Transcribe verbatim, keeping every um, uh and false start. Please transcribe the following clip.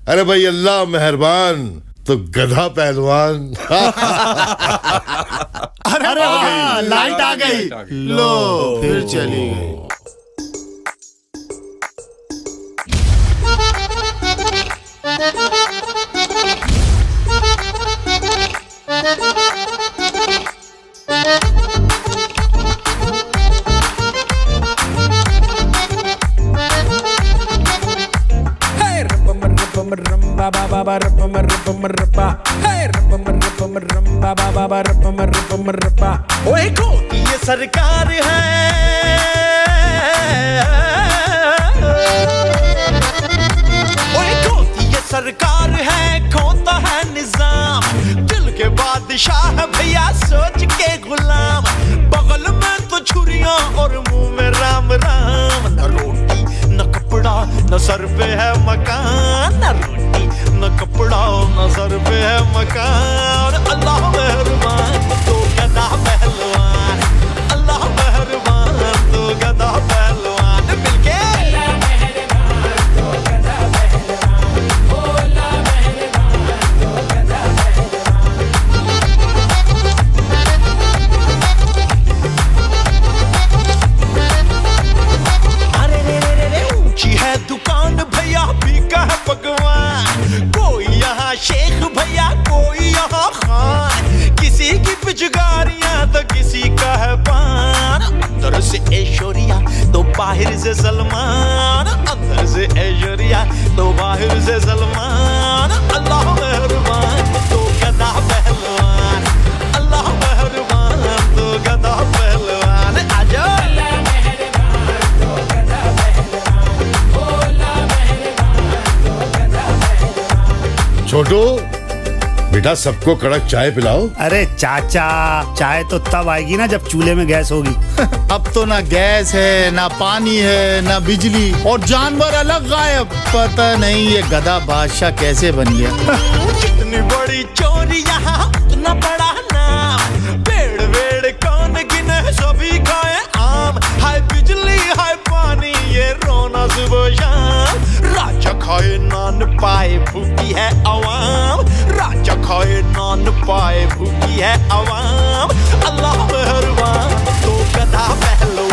अरे भाई अल्लाह मेहरबान तो गधा पहलवान। अरे, अरे वाह, लाइट आ गई, लो फिर चली गई। ओए खोती ये सरकार है, ओए खोती ये सरकार है, खोता है निजाम। दिल के बादशाह है भैया सोच के गुलाम। बगल में तो छुरियां और मुंह में राम राम। न रोटी न कपड़ा न सर पे है मकान, न रोटी न कपड़ा न सर पे है मकान। अल्लाह मेहरबान तो गधा पहलवान, अल्लाह मेहरबान तो गधा पहलवान। मिलके अल्लाह मेहरबान तो गधा पहलवान, ओ अल्लाह मेहरबान तो गधा पहलवान। अरे रे रे रे ऊंची है दुकान भैया बिका है पकवान। कोई यहाँ शेख भैया कोई यहाँ खान। किसी की पिचकारियां तो किसी का है पान। अंदर से ऐश्वर्या तो बाहर से सलमान, अंदर से ऐश्वर्या तो बाहर से सलमान। अल्लाह मेहरबान तो गधा पहलवान, अल्लाह मेहरबान तो गधा पहलवान। आजा अल्लाह मेहरबान तो गधा पहलवान, ओ अल्लाह मेहरबान तो गधा पहलवान। छोटू बेटा सबको कड़क चाय पिलाओ। अरे चाचा, चाय तो तब आएगी ना जब चूल्हे में गैस होगी। अब तो ना गैस है, ना पानी है, ना बिजली, और जानवर अलग गायब। पता नहीं ये गधा बादशाह कैसे बन गया। कितनी बड़ी चोरी यहाँ उतना बड़ा नाम। पेड़ वेड़ कौन गिने सभी खाए आम। हाय बिजली हाय पानी ये रोना सुबह शाम। राजा खाए नान पाए भूखी है अवाम, राजा खाए नान पाए भूखी है अवाम। अल्लाह मेहरबान तो गधा पहलवान।